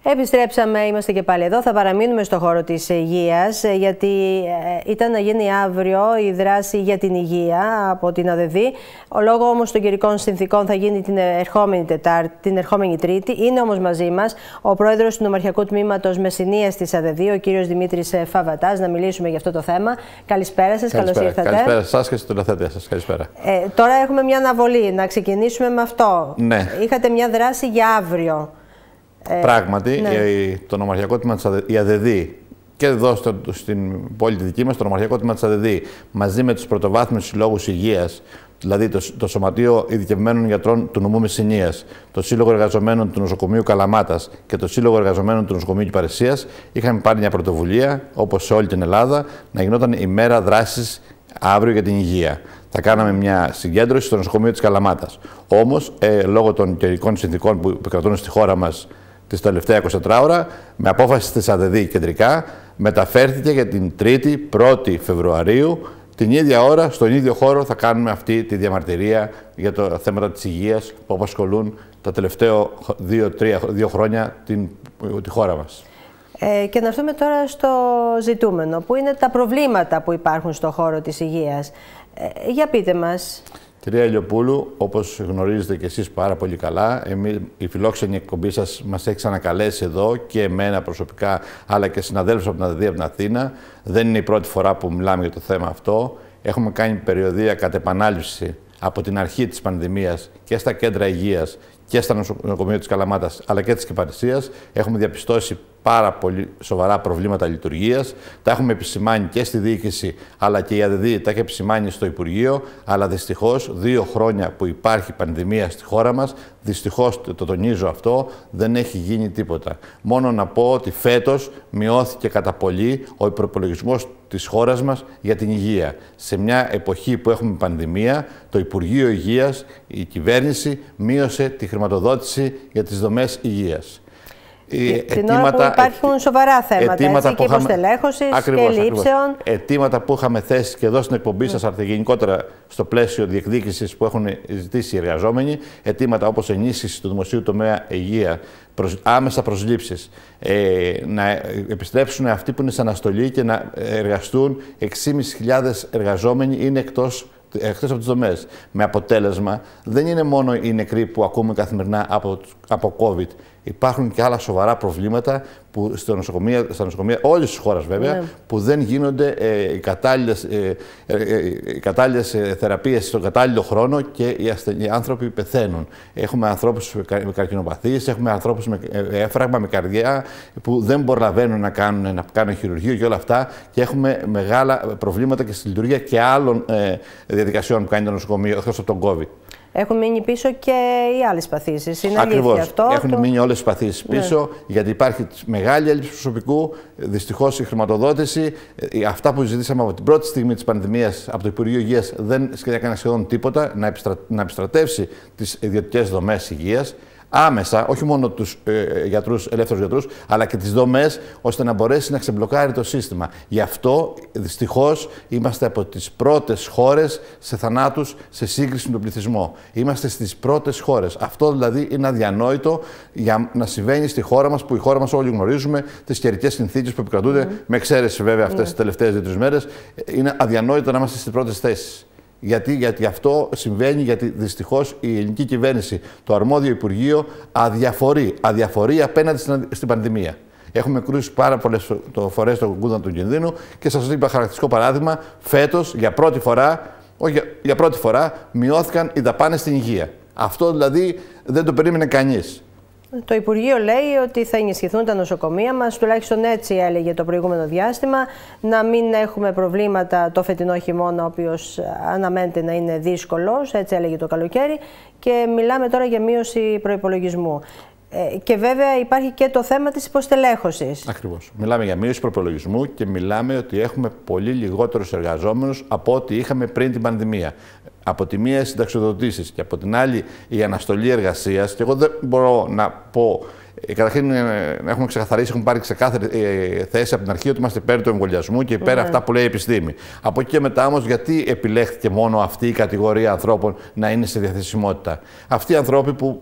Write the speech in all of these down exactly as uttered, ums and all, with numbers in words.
Επιστρέψαμε, είμαστε και πάλι εδώ. Θα παραμείνουμε στο χώρο της υγείας, γιατί ήταν να γίνει αύριο η δράση για την υγεία από την ΑΔΕΔ. Ο λόγο όμως των καιρικών συνθήκων θα γίνει την ερχόμενη Τετάρτη, την ερχόμενη Τρίτη. Είναι όμως μαζί μας ο πρόεδρος του Νομαρχιακού Τμήματος Μεσσηνίας της ΑΔΕΔ, ο κύριος Δημήτρης Φαβατάς, να μιλήσουμε για αυτό το θέμα. Καλησπέρα σας, καλώς ήρθατε. Καλησπέρα σας και στην τηλεθέτεια σας. Καλησπέρα. Ε, τώρα έχουμε μια αναβολή. Να ξεκινήσουμε με αυτό. Ναι. Είχατε μια δράση για αύριο. Πράγματι, ναι. το Νομαρχιακό Τμήμα της ΑΔΕΔ, η ΑΔΕΔ και εδώ στο, στην πόλη τη δική μας, το Νομαρχιακό Τμήμα της ΑΔΕΔ, μαζί με τους πρωτοβάθμιους συλλόγους υγείας, δηλαδή το, το Σωματείο Ειδικευμένων Γιατρών του Νομού Μεσσηνίας, το Σύλλογο Εργαζομένων του Νοσοκομείου Καλαμάτας και το Σύλλογο Εργαζομένων του Νοσοκομείου Κυπαρισίας, είχαμε πάρει μια πρωτοβουλία, όπως σε όλη την Ελλάδα, να γινόταν η μέρα δράσης αύριο για την υγεία. Θα κάναμε μια συγκέντρωση στο νοσοκομείο της Καλαμάτας. Όμως, ε, λόγω των καιρικών συνθήκων που επικρατούν στη χώρα μας τις τελευταία είκοσι τέσσερις ώρα, με απόφαση της ΑΔΕΔ κεντρικά, μεταφέρθηκε για την Τρίτη, πρώτη Φεβρουαρίου, την ίδια ώρα, στον ίδιο χώρο θα κάνουμε αυτή τη διαμαρτυρία για τα θέματα της υγείας που απασχολούν τα τελευταία δύο, τρία, δύο χρόνια την, τη χώρα μας. Ε, και να έρθουμε τώρα στο ζητούμενο, που είναι τα προβλήματα που υπάρχουν στον χώρο της υγείας. Ε, για πείτε μας. Κυρία Ηλιοπούλου, όπως γνωρίζετε και εσείς πάρα πολύ καλά, εμείς, η φιλόξενη εκπομπή σας μας έχει ξανακαλέσει εδώ και εμένα προσωπικά, αλλά και συναδέλφους από την ΑΔΕΔ από την Αθήνα. Δεν είναι η πρώτη φορά που μιλάμε για το θέμα αυτό. Έχουμε κάνει περιοδεία κατ' επανάληψη από την αρχή της πανδημίας και στα κέντρα υγείας και στα νοσοκομεία της Καλαμάτας, αλλά και της Κυπαρισίας. Έχουμε διαπιστώσει πάρα πολύ σοβαρά προβλήματα λειτουργίας. Τα έχουμε επισημάνει και στη διοίκηση, αλλά και η ΑΔΕΔ τα έχει επισημάνει στο Υπουργείο. Αλλά δυστυχώς, δύο χρόνια που υπάρχει πανδημία στη χώρα μας, δυστυχώς το τονίζω αυτό, δεν έχει γίνει τίποτα. Μόνο να πω ότι φέτος μειώθηκε κατά πολύ ο προϋπολογισμός της χώρας μας για την υγεία. Σε μια εποχή που έχουμε πανδημία, το Υπουργείο Υγείας, η κυβέρνηση, μείωσε τη χρηματοδότηση για τις δομές υγείας. Την ώρα που υπάρχουν σοβαρά θέματα, έτσι, και υποστελέχωσης και λήψεων. Αιτήματα που είχαμε θέσει και εδώ στην εκπομπή σας, αλλά γενικότερα στο πλαίσιο διεκδίκησης που έχουν ζητήσει οι εργαζόμενοι, αιτήματα όπως ενίσχυση του δημοσίου τομέα υγεία, προς, άμεσα προσλήψεις, ε, να επιστρέψουν αυτοί που είναι σε αναστολή και να εργαστούν έξι χιλιάδες πεντακόσιοι εργαζόμενοι είναι εκτός εκτός από τις δομές. Με αποτέλεσμα, δεν είναι μόνο οι νεκροί που ακούμε καθημερινά από, από COVID. Υπάρχουν και άλλα σοβαρά προβλήματα που στα νοσοκομεία, στα νοσοκομεία όλης της χώρας βέβαια, ναι. που δεν γίνονται ε, οι κατάλληλες, ε, ε, ε, κατάλληλες ε, θεραπείες στον κατάλληλο χρόνο και οι, ασθενεί, οι άνθρωποι πεθαίνουν. Έχουμε ανθρώπους με καρκινοπαθείς, έχουμε ανθρώπους με έφραγμα, με καρδιά, που δεν προλαβαίνουν να κάνουν, να κάνουν χειρουργείο και όλα αυτά, και έχουμε μεγάλα προβλήματα και στη λειτουργία και άλλων ε, διαδικασιών που κάνει το νοσοκομείο εκτός από τον COVID. Έχουν μείνει πίσω και οι άλλες παθήσεις. Είναι Ακριβώς. αλήθεια αυτό. Έχουν το... μείνει όλες οι παθήσεις πίσω, ναι. γιατί υπάρχει μεγάλη έλλειψη προσωπικού. Δυστυχώς η χρηματοδότηση, αυτά που ζητήσαμε από την πρώτη στιγμή της πανδημίας από το Υπουργείο Υγείας, δεν έκανε σχεδόν τίποτα να, επιστρα... να επιστρατεύσει τις ιδιωτικές δομές υγείας άμεσα, όχι μόνο τους ε, γιατρούς, ελεύθερους γιατρούς, αλλά και τις δομές, ώστε να μπορέσει να ξεμπλοκάρει το σύστημα. Γι' αυτό, δυστυχώς, είμαστε από τις πρώτες χώρες σε θανάτους σε σύγκριση με τον πληθυσμό. Είμαστε στις πρώτες χώρες. Αυτό δηλαδή είναι αδιανόητο για να συμβαίνει στη χώρα μας, που η χώρα μας όλοι γνωρίζουμε τις καιρικές συνθήκες που επικρατούνται, mm. με εξαίρεση βέβαια αυτές mm. τις τελευταίες δύο-τρεις μέρες. Είναι αδιανόητο να είμαστε στις πρώτες θέσεις. Γιατί, γιατί αυτό συμβαίνει, γιατί δυστυχώς η ελληνική κυβέρνηση, το αρμόδιο Υπουργείο, αδιαφορεί, αδιαφορεί απέναντι στην, στην πανδημία. Έχουμε κρούσει πάρα πολλές φορές τον κούδωνα του κινδύνου και σας είπα χαρακτηριστικό παράδειγμα, φέτος για πρώτη φορά, όχι για, για πρώτη φορά, μειώθηκαν οι δαπάνες στην υγεία. Αυτό δηλαδή δεν το περίμενε κανείς. Το Υπουργείο λέει ότι θα ενισχυθούν τα νοσοκομεία μας, τουλάχιστον έτσι έλεγε το προηγούμενο διάστημα, να μην έχουμε προβλήματα το φετινό χειμώνα, ο οποίος αναμένεται να είναι δύσκολος, έτσι έλεγε το καλοκαίρι, και μιλάμε τώρα για μείωση προϋπολογισμού. Ε, και βέβαια υπάρχει και το θέμα της υποστελέχωσης. Ακριβώς. Μιλάμε για μείωση προϋπολογισμού και μιλάμε ότι έχουμε πολύ λιγότερους εργαζόμενους από ό,τι είχαμε πριν την πανδημία. Από τη μία συνταξιοδοτήσεις και από την άλλη η αναστολή εργασίας. Και εγώ δεν μπορώ να πω, καταρχήν να έχουμε ξεκαθαρίσει, έχουμε πάρει ξεκάθαρη θέση από την αρχή ότι είμαστε υπέρ του εμβολιασμού και υπέρ mm. αυτά που λέει η επιστήμη. Από εκεί και μετά όμως, γιατί επιλέχθηκε μόνο αυτή η κατηγορία ανθρώπων να είναι σε διαθεσιμότητα? Αυτοί οι άνθρωποι που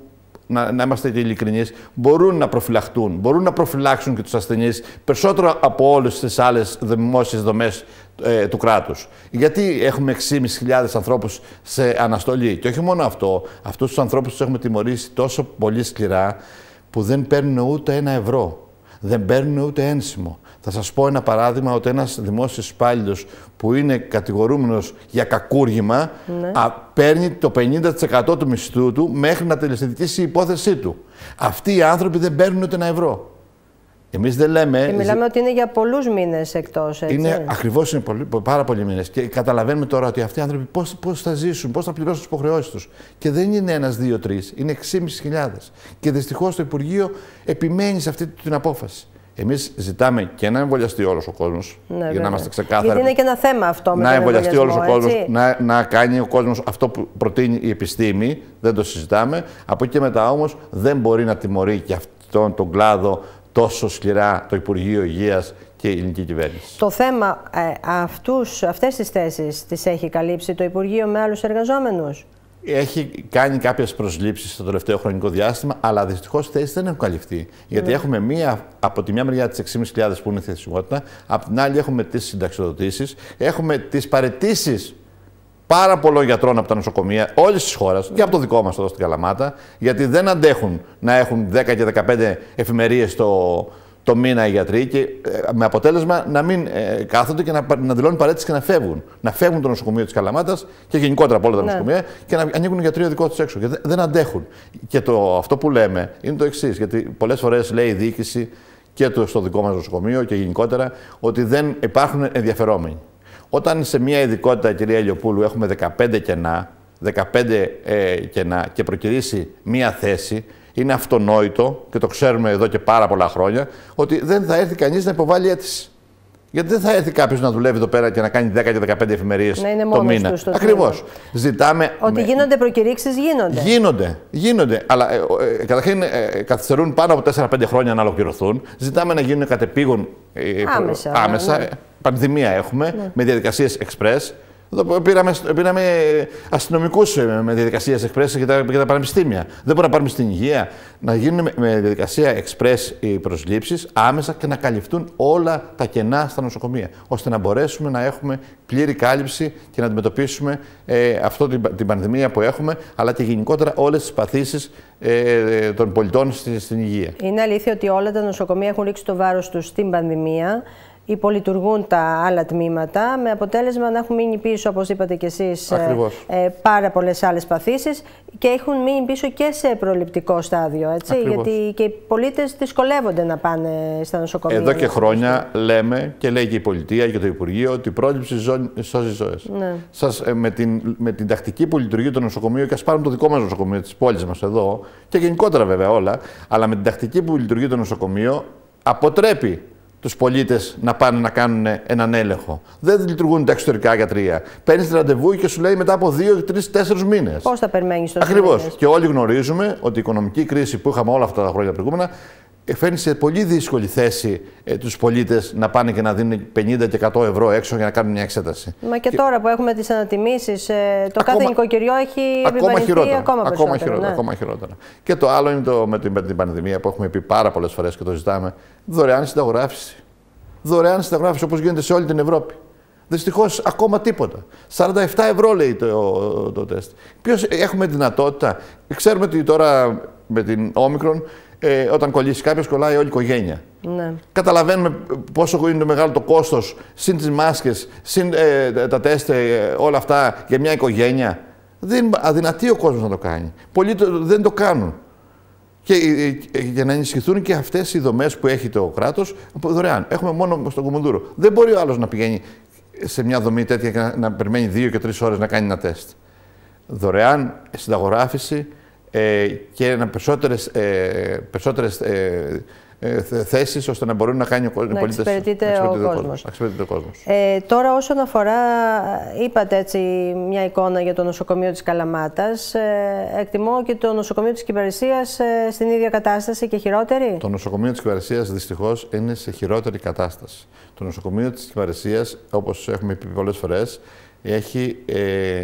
να, να είμαστε και ειλικρινείς, μπορούν να προφυλαχτούν, μπορούν να προφυλάξουν και τους ασθενείς περισσότερο από όλες τις άλλες δημόσιες δομές ε, του κράτους. Γιατί έχουμε έξι χιλιάδες πεντακόσιους ανθρώπους σε αναστολή. Και όχι μόνο αυτό, αυτούς τους ανθρώπους τους έχουμε τιμωρήσει τόσο πολύ σκληρά που δεν παίρνουν ούτε ένα ευρώ. Δεν παίρνουν ούτε ένσημο. Θα σας πω ένα παράδειγμα, ότι ένας δημόσιος υπάλληλος που είναι κατηγορούμενος για κακούργημα, ναι, α, παίρνει το πενήντα τοις εκατό του μισθού του μέχρι να τελεσθετικήσει η υπόθεσή του. Αυτοί οι άνθρωποι δεν παίρνουν ούτε ένα ευρώ. Εμείς δεν λέμε... Και μιλάμε ότι είναι για πολλούς μήνες εκτός, έτσι. Είναι, ακριβώς, είναι πολύ, πάρα πολλοί μήνες. Και καταλαβαίνουμε τώρα ότι αυτοί οι άνθρωποι πώς, πώς θα ζήσουν, πώς θα πληρώσουν τις υποχρεώσεις τους. Και δεν είναι ένας, δύο, τρεις, είναι έξι χιλιάδες πεντακόσιους. Και δυστυχώς το Υπουργείο επιμένει σε αυτή την απόφαση. Εμείς ζητάμε και να εμβολιαστεί όλος ο κόσμος, ναι, για βέβαια. να είμαστε ξεκάθαροι. Γιατί είναι και ένα θέμα αυτό με να εμβολιαστεί όλος ο κόσμος, να, να κάνει ο κόσμος αυτό που προτείνει η επιστήμη, δεν το συζητάμε. Από εκεί και μετά όμως δεν μπορεί να τιμωρεί και αυτόν τον κλάδο τόσο σκληρά το Υπουργείο Υγείας και η ελληνική κυβέρνηση. Το θέμα, ε, αυτούς, αυτές τις θέσεις τις έχει καλύψει το Υπουργείο με άλλους εργαζόμενους? Έχει κάνει κάποιες προσλήψεις στο τελευταίο χρονικό διάστημα, αλλά δυστυχώς θέσεις δεν έχουν καλυφθεί. Γιατί mm. έχουμε μία, από τη μια μεριά τις έξι χιλιάδες πεντακόσιους που είναι θεσιμότητα, από την άλλη έχουμε τις συνταξιοδοτήσεις, έχουμε τις παραιτήσεις πάρα πολλών γιατρών από τα νοσοκομεία όλης της χώρας και από το δικό μας εδώ στην Καλαμάτα, γιατί δεν αντέχουν να έχουν δέκα και δεκαπέντε εφημερίες το, το μήνα οι γιατροί και ε, με αποτέλεσμα να μην ε, κάθονται και να, να δηλώνουν παρέτηση και να φεύγουν. Να φεύγουν το νοσοκομείο της Καλαμάτας και γενικότερα από όλα τα ναι. νοσοκομεία και να ανοίγουν γιατρείο δικό τους έξω. Γιατί δεν αντέχουν. Και το, αυτό που λέμε είναι το εξής, γιατί πολλές φορές λέει η διοίκηση και το, στο δικό μας νοσοκομείο και γενικότερα ότι δεν υπάρχουν ενδιαφερόμενοι. Όταν σε μια ειδικότητα, κυρία Ηλιοπούλου, έχουμε δεκαπέντε κενά, δεκαπέντε ε, κενά και προκυρήσει μία θέση, είναι αυτονόητο και το ξέρουμε εδώ και πάρα πολλά χρόνια ότι δεν θα έρθει κανείς να υποβάλει αίτηση. Γιατί δεν θα έρθει κάποιος να δουλεύει εδώ πέρα και να κάνει δέκα και δεκαπέντε εφημερίες το μήνα. Ακριβώς. Ζητάμε. Ότι με... γίνονται προκηρύξεις, γίνονται. Γίνονται. Γίνονται. Αλλά ε, ε, καταρχήν ε, καθυστερούν πάνω από τέσσερα πέντε χρόνια να ολοκληρωθούν. Ζητάμε να γίνουν κατεπήγον ε, άμεσα. άμεσα. Ναι. Πανδημία έχουμε, ναι, με διαδικασίες express. Εδώ πήραμε, πήραμε αστυνομικούς με διαδικασίες express για τα, για τα πανεπιστήμια. Δεν μπορούμε να πάρουμε στην υγεία. Να γίνουν με διαδικασία express οι προσλήψεις άμεσα και να καλυφθούν όλα τα κενά στα νοσοκομεία. Ώστε να μπορέσουμε να έχουμε πλήρη κάλυψη και να αντιμετωπίσουμε ε, αυτή την, την πανδημία που έχουμε, αλλά και γενικότερα όλες τις παθήσεις ε, των πολιτών στην, στην υγεία. Είναι αλήθεια ότι όλα τα νοσοκομεία έχουν ρίξει το βάρος τους στην πανδημία. Υπολειτουργούν τα άλλα τμήματα, με αποτέλεσμα να έχουν μείνει πίσω, όπως είπατε και εσείς, ε, ε, πάρα πολλές άλλες παθήσεις και έχουν μείνει πίσω και σε προληπτικό στάδιο, έτσι, γιατί και οι πολίτες δυσκολεύονται να πάνε στα νοσοκομεία. Εδώ και χρόνια λέμε και λέει και η πολιτεία και το Υπουργείο ότι η πρόληψη σώζει ζωές. Ναι. Σας, ε, με, την, με την τακτική που λειτουργεί το νοσοκομείο, και ας πάρουμε το δικό μας νοσοκομείο της πόλης μας εδώ και γενικότερα βέβαια όλα, αλλά με την τακτική που λειτουργεί το νοσοκομείο αποτρέπει τους πολίτες να πάνε να κάνουν έναν έλεγχο. Δεν λειτουργούν τα εξωτερικά γιατρία. Παίρνεις ραντεβού και σου λέει μετά από δύο, τρεις, τέσσερις μήνες. Πώς θα περιμένεις τόσο Ακριβώς. μήνες. Και όλοι γνωρίζουμε ότι η οικονομική κρίση που είχαμε όλα αυτά τα χρόνια προηγούμενα φέρνει σε πολύ δύσκολη θέση ε, τους πολίτες να πάνε και να δίνουν πενήντα και εκατό ευρώ έξω για να κάνουν μια εξέταση. Μα και, και... τώρα που έχουμε τις ανατιμήσεις, ε, το ακόμα... κάθε νοικοκυριό έχει ακόμα χειρότερα. ακόμα, ακόμα, χειρότερα, ναι. ακόμα χειρότερα. Και το άλλο είναι το, με, την, με την πανδημία που έχουμε πει πάρα πολλές φορές και το ζητάμε, δωρεάν συνταγογράφηση. Δωρεάν συνταγογράφηση όπως γίνεται σε όλη την Ευρώπη. Δυστυχώς ακόμα τίποτα. σαράντα επτά ευρώ λέει το, το, το τεστ. Ποιος έχουμε δυνατότητα. Ξέρουμε ότι τώρα με την Όμικρον, ε, όταν κολλήσει κάποιος, κολλάει όλη η οικογένεια. Ναι. Καταλαβαίνουμε πόσο είναι το μεγάλο το κόστος, συν τις μάσκες, συν ε, τα τεστ, ε, όλα αυτά για μια οικογένεια. Δεν αδυνατεί ο κόσμος να το κάνει. Πολλοί το, δεν το κάνουν. Και για να ενισχυθούν και αυτές οι δομές που έχει το κράτος δωρεάν. Έχουμε μόνο στον Κουμουνδούρο. Δεν μπορεί ο άλλος να πηγαίνει σε μια δομή τέτοια και να, να περιμένει δύο και τρεις ώρες να κάνει ένα τεστ. Δωρεάν συνταγογράφηση ε, και ένα περισσότερες, ε, περισσότερες ε, ε, θέσεις ώστε να μπορούν να κάνει ο πολίτες. Να εξυπηρετείται ο κόσμος. ο κόσμος. Ε, τώρα όσον αφορά, είπατε έτσι μια εικόνα για το νοσοκομείο της Καλαμάτας, ε, εκτιμώ και το νοσοκομείο της Κυπαρισίας ε, στην ίδια κατάσταση και χειρότερη. Το νοσοκομείο της Κυπαρισίας δυστυχώς είναι σε χειρότερη κατάσταση. Το νοσοκομείο της Κυπαρισίας, όπως έχουμε πει πολλές φορές, έχει, ε,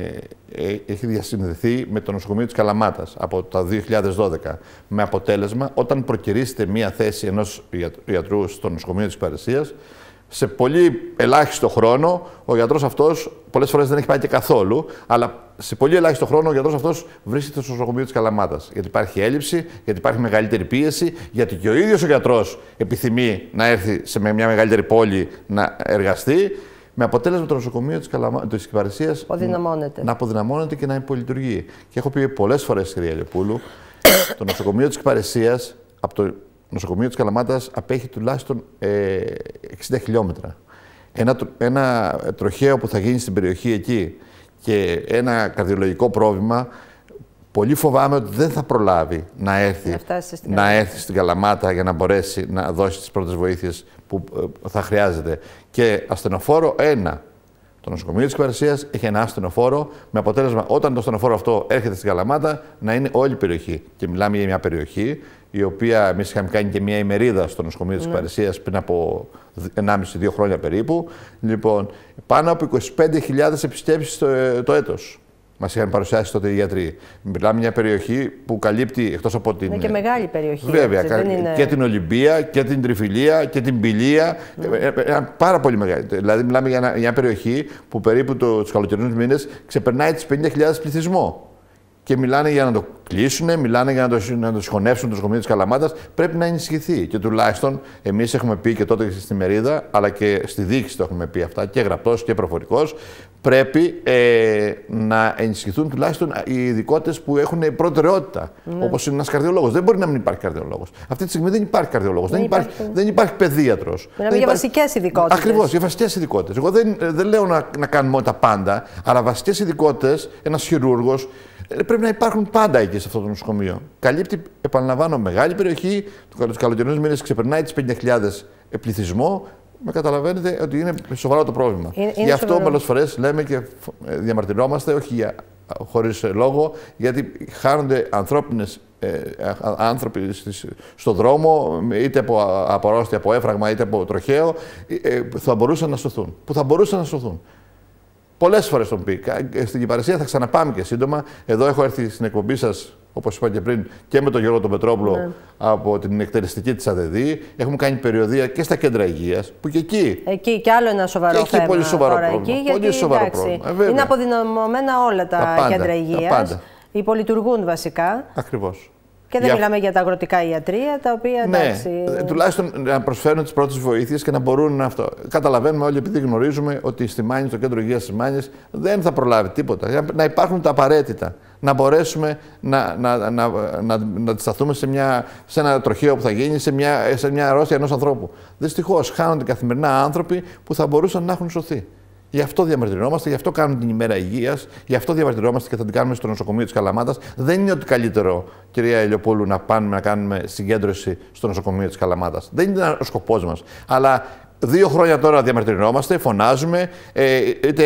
ε, έχει διασυνδεθεί με το νοσοκομείο της Καλαμάτας από το δύο χιλιάδες δώδεκα. Με αποτέλεσμα, όταν προκυρήσετε μία θέση ενός ιατρού στο νοσοκομείο της Παρισίας, σε πολύ ελάχιστο χρόνο ο γιατρός αυτός, πολλές φορές δεν έχει πάει και καθόλου, αλλά σε πολύ ελάχιστο χρόνο ο γιατρός αυτός βρίσκεται στο νοσοκομείο της Καλαμάτας. Γιατί υπάρχει έλλειψη, γιατί υπάρχει μεγαλύτερη πίεση, γιατί και ο ίδιος ο γιατρός επιθυμεί να έρθει σε μια μεγαλύτερη πόλη να εργαστεί. Με αποτέλεσμα το νοσοκομείο της, Καλαμα... της Παρισίας να αποδυναμώνεται και να υπολειτουργεί. Και έχω πει πολλές φορές, κυρία Ελιοπούλου, το νοσοκομείο της Παρισίας από το νοσοκομείο της Καλαμάτας απέχει τουλάχιστον ε, εξήντα χιλιόμετρα. Ένα, ένα τροχαίο που θα γίνει στην περιοχή εκεί και ένα καρδιολογικό πρόβλημα, πολύ φοβάμαι ότι δεν θα προλάβει να έρθει, να έρθει στην Καλαμάτα για να μπορέσει να δώσει τις πρώτες βοήθειες που θα χρειάζεται. Και ασθενοφόρο ένα. Το νοσοκομείο της Παρισίας έχει ένα ασθενοφόρο, με αποτέλεσμα όταν το ασθενοφόρο αυτό έρχεται στην Καλαμάτα να είναι όλη η περιοχή. Και μιλάμε για μια περιοχή η οποία εμείς είχαμε κάνει και μια ημερίδα στο νοσοκομείο της mm. Παρισίας πριν από ενάμιση με δύο χρόνια περίπου. Λοιπόν, πάνω από είκοσι πέντε χιλιάδες επισκέψεις το, το έτος μας είχαν παρουσιάσει τότε οι γιατροί. Μιλάμε μια περιοχή που καλύπτει εκτός από την. Είναι και μεγάλη περιοχή. Βέβαια, έτσι, δεν είναι... και την Ολυμπία και την Τριφυλία και την Πηλία. Mm. Πάρα πολύ μεγάλη. Δηλαδή, μιλάμε για, ένα, για μια περιοχή που περίπου το, τους καλοκαιρινούς μήνες ξεπερνάει τις πενήντα χιλιάδες πληθυσμό. Και μιλάνε για να το κλείσουν, μιλάνε για να το, να το συγχωνεύσουν το νοσοκομείο της Καλαμάτας. Πρέπει να ενισχυθεί. Και τουλάχιστον εμείς έχουμε πει και τότε στη μερίδα, αλλά και στη διοίκηση το έχουμε πει αυτά, και γραπτός και προφορικός. Πρέπει ε, να ενισχυθούν τουλάχιστον οι ειδικότητες που έχουν προτεραιότητα. Ναι. Όπως είναι ένας καρδιολόγος. Δεν μπορεί να μην υπάρχει καρδιολόγος. Αυτή τη στιγμή δεν υπάρχει καρδιολόγος. Δεν, δεν, υπάρχει, υπάρχει, δεν υπάρχει παιδίατρος. Μιλάμε για υπάρχει... βασικές ειδικότητες. Ακριβώς, για βασικές ειδικότητες. Εγώ δεν, δεν λέω να, να κάνουμε τα πάντα, αλλά βασικές ειδικότητες, ένας χειρούργος. Πρέπει να υπάρχουν πάντα εκεί σε αυτό το νοσοκομείο. Καλύπτει, επαναλαμβάνω, μεγάλη περιοχή. Τους καλοκαιρινούς μήνες ξεπερνάει τις πενήντα χιλιάδες πληθυσμό. Με καταλαβαίνετε ότι είναι σοβαρό το πρόβλημα. Είναι, είναι Γι' αυτό πολλές φορές λέμε και διαμαρτυρόμαστε, όχι για, χωρίς λόγο, γιατί χάνονται ανθρώπινες, ε, άνθρωποι στον δρόμο, είτε από, από αρρώστια, από έφραγμα, είτε από τροχαίο, ε, που θα μπορούσαν να σωθούν. Που θα μπορούσαν να σωθούν. Πολλές φορές τον πει. Στην Παρισία θα ξαναπάμε και σύντομα. Εδώ έχω έρθει στην εκπομπή σας, όπως είπα και πριν, και με τον Γιώργο τον Πετρόπουλο ναι. από την εκτελεστική της ΑΔΕΔ. Έχουμε κάνει περιοδεία και στα κέντρα υγείας, που και εκεί. Εκεί κι άλλο ένα σοβαρό και εκεί θέμα. Πολύ σοβαρό τώρα, πρόβλημα. Εκεί, πολύ γιατί, σοβαρό εντάξει, πρόβλημα. Ε, είναι αποδυναμωμένα όλα τα, τα πάντα, κέντρα υγείας. Υπολειτουργούν βασικά. Ακριβώς. Και δεν για... μιλάμε για τα αγροτικά ιατρεία, τα οποία εντάξει. Ναι, τουλάχιστον να προσφέρουν τις πρώτες βοήθειες και να μπορούν να αυτό. Καταλαβαίνουμε όλοι, επειδή γνωρίζουμε ότι στη Μάνη, στο κέντρο υγείας της Μάνης, δεν θα προλάβει τίποτα. Να υπάρχουν τα απαραίτητα. Να μπορέσουμε να, να, να, να, να, να σταθούμε σε, μια, σε ένα τροχαίο που θα γίνει, σε μια, σε μια αρρώστια ενός ανθρώπου. Δυστυχώς, χάνονται καθημερινά άνθρωποι που θα μπορούσαν να έχουν σωθεί. Γι' αυτό διαμαρτυρόμαστε, γι' αυτό κάνουμε την ημέρα υγείας, γι' αυτό διαμαρτυρόμαστε και θα την κάνουμε στο νοσοκομείο της Καλαμάτας. Δεν είναι ότι καλύτερο, κυρία Ελιοπούλου, να πάμε να κάνουμε συγκέντρωση στο νοσοκομείο της Καλαμάτας. Δεν είναι ο σκοπός μας. Αλλά δύο χρόνια τώρα διαμαρτυρόμαστε, φωνάζουμε, ε, είτε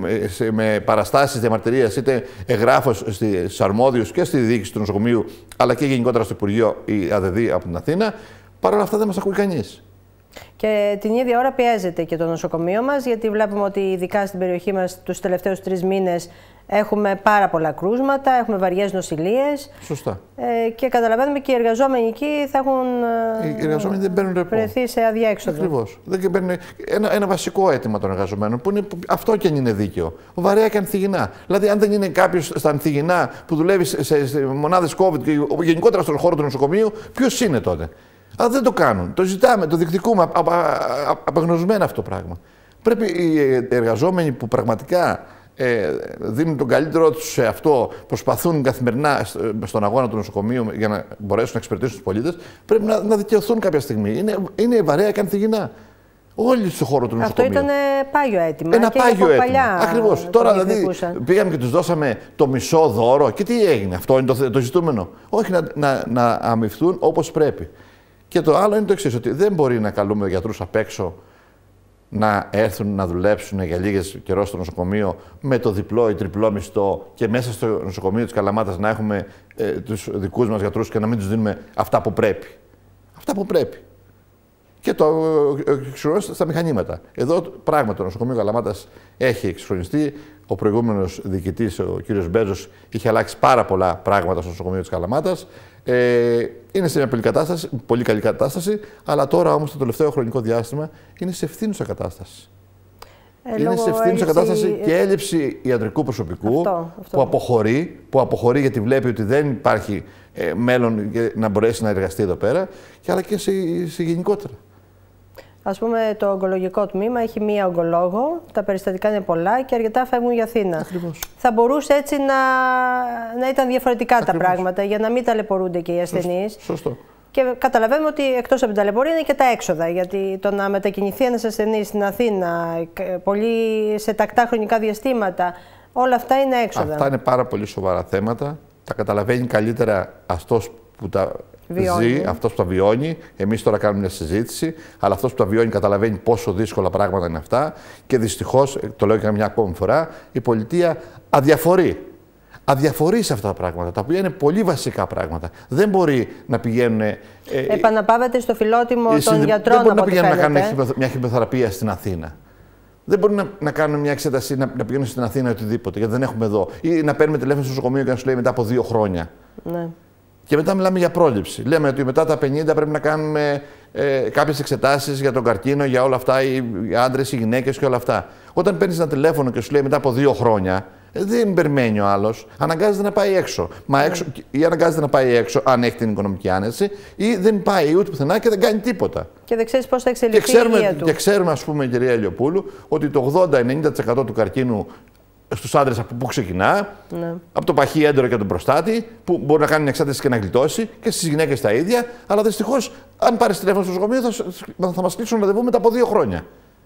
με παραστάσεις διαμαρτυρίας, είτε εγγράφω στους αρμόδιους και στη διοίκηση του νοσοκομείου, αλλά και γενικότερα στο Υπουργείο η ΑΔΕΔ από την Αθήνα. Παρ' όλα αυτά δεν μας ακούει κανείς. Και την ίδια ώρα πιέζεται και το νοσοκομείο μας, γιατί βλέπουμε ότι ειδικά στην περιοχή μας τους τελευταίους τρεις μήνες έχουμε πάρα πολλά κρούσματα, έχουμε βαριές νοσηλίες. Σωστά. Ε, και καταλαβαίνουμε και οι εργαζόμενοι εκεί θα έχουν οι εργαζόμενοι δεν παίρνουν ρεπό. βρεθεί σε αδιέξοδο. Ακριβώς. Δεν παίρνουν ένα, ένα βασικό αίτημα των εργαζομένων, που είναι που αυτό και αν είναι δίκαιο. Βαρέα και ανθυγινά. Δηλαδή, αν δεν είναι κάποιος στα ανθυγινά που δουλεύει σε, σε, σε μονάδες COVID και γενικότερα στον χώρο του νοσοκομείου, ποιος είναι τότε. Αλλά δεν το κάνουν. Το ζητάμε, το διεκδικούμε. Απεγνωσμένο αυτό το πράγμα. Πρέπει οι εργαζόμενοι που πραγματικά ε, δίνουν τον καλύτερό τους σε αυτό, προσπαθούν καθημερινά στον αγώνα του νοσοκομείου για να μπορέσουν να εξυπηρετήσουν τους πολίτες, πρέπει να, να δικαιωθούν κάποια στιγμή. Είναι, είναι βαρέα και ανθυγινά. Όλοι στον χώρο του νοσοκομείου. Αυτό ήταν πάγιο αίτημα. Ένα και πάγιο αίτημα. Ακριβώς. Τώρα δηλαδή πήγαμε και τους δώσαμε το μισό δώρο. Και τι έγινε, αυτό είναι το, το ζητούμενο. Όχι να, να, να αμοιφθούν όπως πρέπει. Και το άλλο είναι το εξής, ότι δεν μπορεί να καλούμε γιατρούς απ' έξω να έρθουν να δουλέψουν για λίγες καιρό στο νοσοκομείο με το διπλό ή τριπλό μισθό και μέσα στο νοσοκομείο της Καλαμάτας να έχουμε ε, τους δικούς μας γιατρούς και να μην τους δίνουμε αυτά που πρέπει. Αυτά που πρέπει. και το εξυγχρονίσει στα μηχανήματα. Εδώ πράγματι το νοσοκομείο Καλαμάτας έχει εξυγχρονιστεί. Ο προηγούμενος διοικητής, ο κύριος Μπέζος, είχε αλλάξει πάρα πολλά πράγματα στο νοσοκομείο της Καλαμάτας. Ε, είναι σε μια πολύ, κατάσταση, πολύ καλή κατάσταση, αλλά τώρα όμως το τελευταίο χρονικό διάστημα είναι σε ευθύνουσα κατάσταση. Ε, είναι σε ευθύνουσα κατάσταση και έλλειψη ιατρικού προσωπικού αυτό, αυτό. Που, αποχωρεί, που αποχωρεί γιατί βλέπει ότι δεν υπάρχει ε, μέλλον να μπορέσει να εργαστεί εδώ πέρα, και, αλλά και σε, σε γενικότερα. Ας πούμε, το ογκολογικό τμήμα έχει μία ογκολόγο, τα περιστατικά είναι πολλά και αρκετά φεύγουν για Αθήνα. Ακριβώς. Θα μπορούσε έτσι να, να ήταν διαφορετικά Ακριβώς. τα πράγματα, για να μην ταλαιπωρούνται και οι ασθενείς. Σωστό. Σωστό. Και καταλαβαίνουμε ότι εκτός από την ταλαιπωρία είναι και τα έξοδα. Γιατί το να μετακινηθεί ένας ασθενής στην Αθήνα πολύ σε τακτά χρονικά διαστήματα, όλα αυτά είναι έξοδα. Αυτά είναι πάρα πολύ σοβαρά θέματα. Τα καταλαβαίνει καλύτερα αυτός που τα βιώνει. ζει, αυτός που τα βιώνει. Εμείς τώρα κάνουμε μια συζήτηση, αλλά αυτός που τα βιώνει καταλαβαίνει πόσο δύσκολα πράγματα είναι αυτά. Και δυστυχώς, το λέω και μια ακόμη φορά, η πολιτεία αδιαφορεί. Αδιαφορεί σε αυτά τα πράγματα, τα οποία είναι πολύ βασικά πράγματα. Δεν μπορεί να πηγαίνουν. Ε, Επαναπάβεται στο φιλότιμο των συνδε... γιατρών. Δεν μπορεί να πηγαίνουν να κάνουν ε? μια χημειοθεραπεία στην Αθήνα. Δεν μπορεί να, να κάνουν μια εξέταση, να, να πηγαίνουν στην Αθήνα οτιδήποτε, γιατί δεν έχουμε εδώ. Ή να παίρνουμε τηλέφωνο στο νοσοκομείο και να σου λέει μετά από δύο χρόνια. Ναι. Και μετά μιλάμε για πρόληψη. Λέμε ότι μετά τα πενήντα πρέπει να κάνουμε ε, κάποιες εξετάσεις για τον καρκίνο, για όλα αυτά, οι, οι άντρες, οι γυναίκες και όλα αυτά. Όταν παίρνεις ένα τηλέφωνο και σου λέει μετά από δύο χρόνια, δεν περιμένει ο άλλος. Αναγκάζεται να πάει έξω. Μα έξω mm. Ή αναγκάζεται να πάει έξω, αν έχει την οικονομική άνεση, ή δεν πάει ούτε πουθενά και δεν κάνει τίποτα. Και δεν ξέρεις πώς θα εξελιχθεί και ξέρουμε, η υγεία του. Και ξέρουμε, ας πούμε, κυρία Ηλιοπούλου, ότι το ογδόντα με ενενήντα τοις εκατό του καρκίνου στους άντρες από πού ξεκινά, ναι. από το παχύ έντερο και τον προστάτη, που μπορεί να κάνει μια εξάρτηση και να γλιτώσει, και στις γυναίκες τα ίδια. Αλλά δυστυχώς, αν πάρεις τηλέφωνο στο νοσοκομείο, θα, θα μας κλείσουν ραντεβού μετά από δύο χρόνια.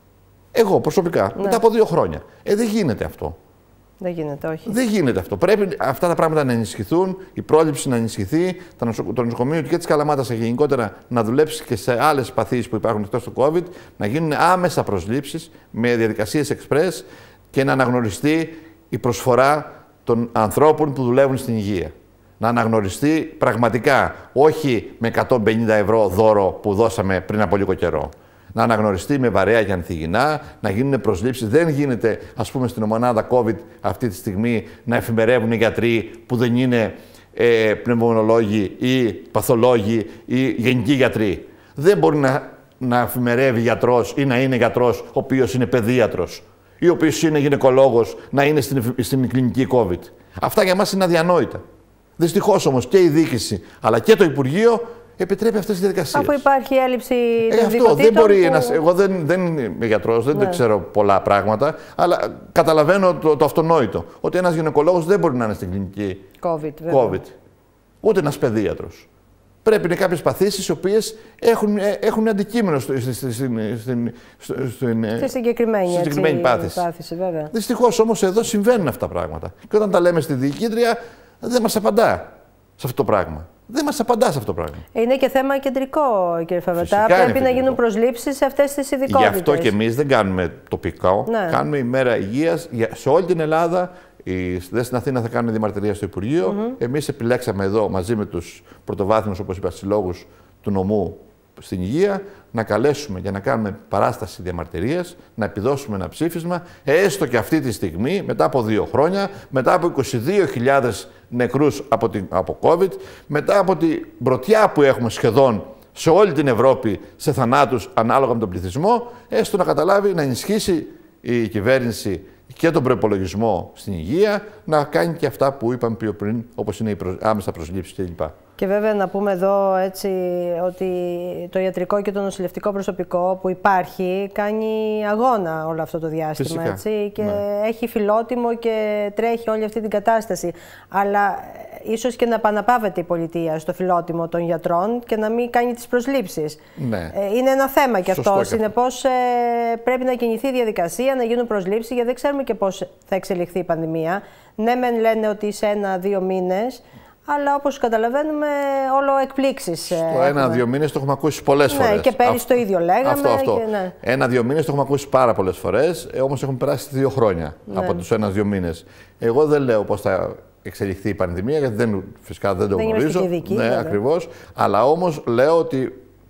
Εγώ προσωπικά, ναι. μετά από δύο χρόνια. Ε, δεν γίνεται αυτό. Δεν γίνεται, όχι. Δεν γίνεται αυτό. Πρέπει αυτά τα πράγματα να ενισχυθούν, η πρόληψη να ενισχυθεί, το νοσοκομείο και της Καλαμάτας γενικότερα να δουλέψει και σε άλλες παθήσεις που υπάρχουν εκτός του COVID, να γίνουν άμεσα προσλήψεις με διαδικασίες express και να αναγνωριστεί η προσφορά των ανθρώπων που δουλεύουν στην υγεία. Να αναγνωριστεί πραγματικά, όχι με εκατόν πενήντα ευρώ δώρο που δώσαμε πριν από λίγο καιρό. Να αναγνωριστεί με βαρέα και ανθυγινά, να γίνουν προσλήψεις. Δεν γίνεται, ας πούμε, στην ομονάδα COVID αυτή τη στιγμή να εφημερεύουν οι γιατροί που δεν είναι ε, πνευμονολόγοι ή παθολόγοι ή γενικοί γιατροί. Δεν μπορεί να, να εφημερεύει γιατρός ή να είναι γιατρός ο οποίος είναι παιδίατρος ή ο οποίος είναι γυναικολόγος να είναι στην, στην κλινική COVID. Αυτά για μας είναι αδιανόητα. Δυστυχώς όμως και η διοίκηση αλλά και το Υπουργείο επιτρέπει αυτές τις διαδικασίες. Αφού υπάρχει έλλειψη ε, των αυτό δεν μπορεί που... ένας, εγώ δεν, δεν είμαι γιατρός, δεν ναι. ξέρω πολλά πράγματα, αλλά καταλαβαίνω το, το αυτονόητο. Ότι ένας γυναικολόγος δεν μπορεί να είναι στην κλινική COVID. COVID. Ούτε ένας παιδίατρος. Πρέπει να είναι κάποιες παθήσεις οι οποίες έχουν, έχουν αντικείμενο στην, στην, στην, στην, στη συγκεκριμένη, στη συγκεκριμένη έτσι, πάθηση. πάθηση βέβαια. Δυστυχώς όμως εδώ συμβαίνουν αυτά τα πράγματα. Και όταν τα λέμε στη διοικήτρια δεν μας απαντά σε αυτό το πράγμα. Δεν μας απαντά σε αυτό το πράγμα. Είναι και θέμα κεντρικό, κύριε Φαβετά. Πρέπει να γίνουν προσλήψεις σε αυτές τις ειδικότητες. Γι' αυτό και εμείς δεν κάνουμε τοπικό. Ναι. Κάνουμε ημέρα υγείας σε όλη την Ελλάδα. Οι δε στην Αθήνα θα κάνουν διαμαρτυρία στο Υπουργείο. Mm-hmm. Εμείς επιλέξαμε εδώ μαζί με τους πρωτοβάθμιους, όπως είπα, συλλόγους του νομού στην υγεία, να καλέσουμε για να κάνουμε παράσταση διαμαρτυρίας, να επιδώσουμε ένα ψήφισμα, έστω και αυτή τη στιγμή, μετά από δύο χρόνια, μετά από είκοσι δύο χιλιάδες νεκρούς από, την, από COVID, μετά από την πρωτιά που έχουμε σχεδόν σε όλη την Ευρώπη σε θανάτους ανάλογα με τον πληθυσμό, έστω να καταλάβει, να ενισχύσει η κυβέρνηση και τον προϋπολογισμό στην υγεία, να κάνει και αυτά που είπαμε πιο πριν, όπως είναι οι προ... άμεσα προσλήψεις κλπ. Και βέβαια να πούμε εδώ έτσι ότι το ιατρικό και το νοσηλευτικό προσωπικό που υπάρχει κάνει αγώνα όλο αυτό το διάστημα. Φυσικά, έτσι, και ναι. έχει φιλότιμο και τρέχει όλη αυτή την κατάσταση. Αλλά ίσως και να επαναπάβεται η πολιτεία στο φιλότιμο των γιατρών και να μην κάνει τις προσλήψεις. Ναι. Είναι ένα θέμα και αυτό. Συνεπώς πρέπει να κινηθεί η διαδικασία, να γίνουν προσλήψεις, γιατί δεν ξέρουμε και πώς θα εξελιχθεί η πανδημία. Ναι, μεν λένε ότι σε ένα-δύο μήνες. Αλλά όπως καταλαβαίνουμε, όλο εκπλήξεις. Στο ένα-δύο μήνες το έχουμε ακούσει πολλές ναι, φορές. Και πέρυσι το ίδιο λέγαμε. Αυτό, αυτό. Και, ναι. Ένα-δύο μήνες το έχουμε ακούσει πάρα πολλές φορές, ε, όμως έχουν περάσει δύο χρόνια ναι. από τους ένα-δύο μήνες. Εγώ δεν λέω πώς θα εξελιχθεί η πανδημία, γιατί δεν, φυσικά δεν το δεν γνωρίζω. Δική, ναι, ακριβώς. Αλλά όμως λέω ότι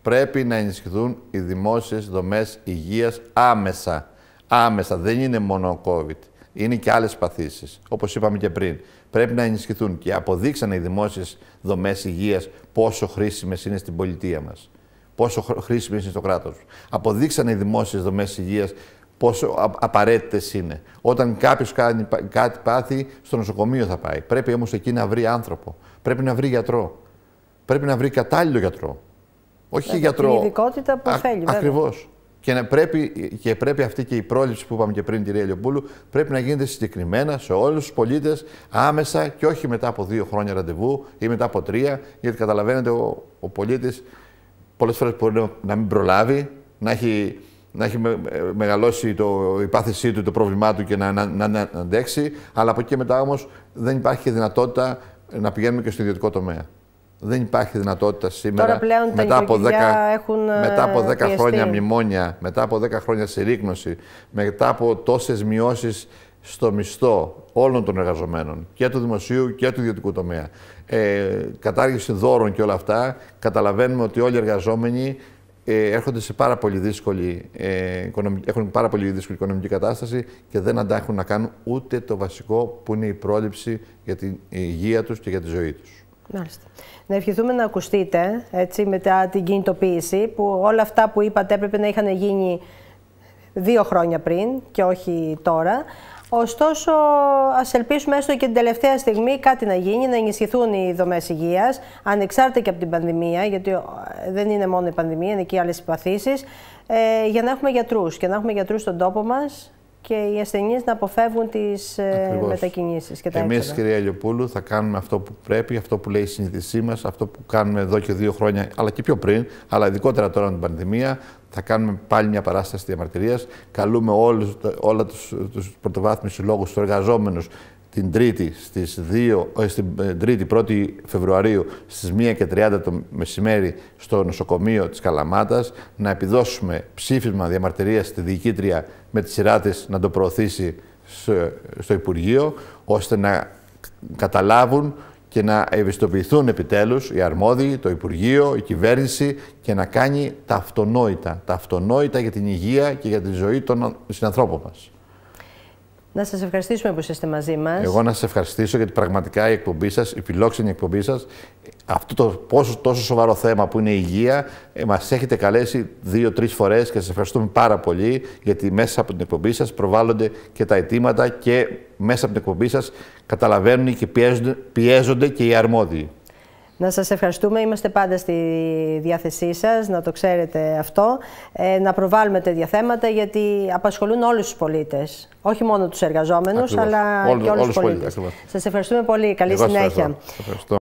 Πρέπει να ενισχυθούν οι δημόσιες δομές υγείας άμεσα. Άμεσα. Δεν είναι μόνο ο COVID. Είναι και άλλες παθήσεις. Όπως είπαμε και πριν. Πρέπει να ενισχυθούν και αποδείξανε οι δημόσιες δομές υγείας πόσο χρήσιμες είναι στην πολιτεία μας. Πόσο χρήσιμες είναι στο κράτος. Αποδείξανε οι δημόσιες δομές υγείας πόσο απαραίτητες είναι. Όταν κάποιος κάνει κάτι πάθει, στο νοσοκομείο θα πάει. Πρέπει όμως εκεί να βρει άνθρωπο. Πρέπει να βρει γιατρό. Πρέπει να βρει κατάλληλο γιατρό. Όχι Βέβαια, γιατρό. Η ειδικότητα που θέλει. Ακριβώς. Και, πρέπει, και πρέπει αυτή και η πρόληψη που είπαμε και πριν, κυρία Ηλιοπούλου, πρέπει να γίνεται συγκεκριμένα σε όλους τους πολίτες, άμεσα και όχι μετά από δύο χρόνια ραντεβού ή μετά από τρία. Γιατί καταλαβαίνετε, ο, ο πολίτης πολλές φορές μπορεί να μην προλάβει, να έχει, να έχει με, μεγαλώσει το, η πάθησή του, το πρόβλημά του και να, να, να, να αντέξει. Αλλά από εκεί και μετά όμως δεν υπάρχει δυνατότητα να πηγαίνουμε και στο ιδιωτικό τομέα. Δεν υπάρχει δυνατότητα σήμερα, Τώρα πλέον μετά, από δέκα, έχουν μετά από δέκα πιεστεί. χρόνια μνημόνια, μετά από δέκα χρόνια συρρίκνωση, μετά από τόσες μειώσεις στο μισθό όλων των εργαζομένων, και του δημοσίου και του ιδιωτικού τομέα, ε, κατάργηση δώρων και όλα αυτά, καταλαβαίνουμε ότι όλοι οι εργαζόμενοι ε, έρχονται σε πάρα πολύ δύσκολη, ε, οικονομική, έχουν πάρα πολύ δύσκολη οικονομική κατάσταση και δεν αντέχουν να κάνουν ούτε το βασικό που είναι η πρόληψη για την υγεία τους και για τη ζωή τους. Μάλιστα. Να ευχηθούμε να ακουστείτε έτσι, μετά την κινητοποίηση, που όλα αυτά που είπατε έπρεπε να είχαν γίνει δύο χρόνια πριν και όχι τώρα. Ωστόσο, ας ελπίσουμε έστω και την τελευταία στιγμή κάτι να γίνει, να ενισχυθούν οι δομές υγείας, ανεξάρτητα και από την πανδημία, γιατί δεν είναι μόνο η πανδημία, είναι και οι άλλες παθήσεις, ε, για να έχουμε γιατρούς και να έχουμε γιατρούς στον τόπο μας και οι ασθενείς να αποφεύγουν τις Ακριβώς. μετακινήσεις και τα Εμείς, έξοδα. κυρία Ηλιοπούλου, θα κάνουμε αυτό που πρέπει, αυτό που λέει η συνείδησή μας, αυτό που κάνουμε εδώ και δύο χρόνια, αλλά και πιο πριν, αλλά ειδικότερα τώρα με την πανδημία. Θα κάνουμε πάλι μια παράσταση διαμαρτυρίας. Καλούμε όλους, όλα τους, τους πρωτοβάθμιους συλλόγους, τους εργαζόμενους, την Τρίτη, στις δύο, στην Τρίτη, πρώτη Φεβρουαρίου, στις μία και τριάντα το μεσημέρι, στο νοσοκομείο της Καλαμάτας, να επιδώσουμε ψήφισμα διαμαρτυρίας στη διοικήτρια με τη σειρά της να το προωθήσει στο Υπουργείο, ώστε να καταλάβουν και να ευαισθητοποιηθούν επιτέλους οι αρμόδιοι, το Υπουργείο, η κυβέρνηση και να κάνει τα αυτονόητα, τα αυτονόητα για την υγεία και για τη ζωή των συνανθρώπων μας. Να σας ευχαριστήσουμε που είστε μαζί μας. Εγώ να σας ευχαριστήσω γιατί πραγματικά η εκπομπή σας, η φιλόξενη εκπομπή σας, αυτό το πόσο, τόσο σοβαρό θέμα που είναι η υγεία, ε, μας έχετε καλέσει δύο-τρεις φορές και σας ευχαριστούμε πάρα πολύ, γιατί μέσα από την εκπομπή σας προβάλλονται και τα αιτήματα και μέσα από την εκπομπή σας καταλαβαίνουν και πιέζονται, πιέζονται και οι αρμόδιοι. Να σας ευχαριστούμε. Είμαστε πάντα στη διάθεσή σας, να το ξέρετε αυτό. Ε, να προβάλλουμε τέτοια θέματα, γιατί απασχολούν όλους τους πολίτες. Όχι μόνο τους εργαζόμενους, Ακριβώς. αλλά Όλους, και όλους όλους τους πολίτες. πολίτες. Σας ευχαριστούμε πολύ. Καλή Εγώ συνέχεια. Σας ευχαριστώ.